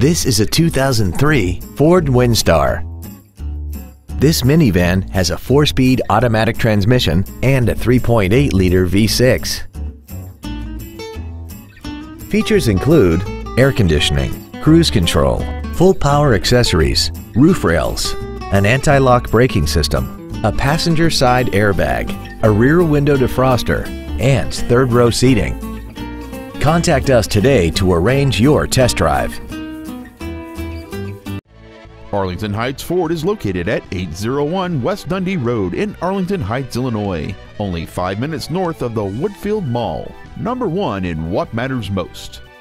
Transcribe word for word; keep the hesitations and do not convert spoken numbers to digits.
This is a two thousand three Ford Windstar. This minivan has a four-speed automatic transmission and a three point eight liter V six. Features include air conditioning, cruise control, full power accessories, roof rails, an anti-lock braking system, a passenger side airbag, a rear window defroster, and third row seating. Contact us today to arrange your test drive. Arlington Heights Ford is located at eight oh one West Dundee Road in Arlington Heights, Illinois, only five minutes north of the Woodfield Mall. Number one in what matters most.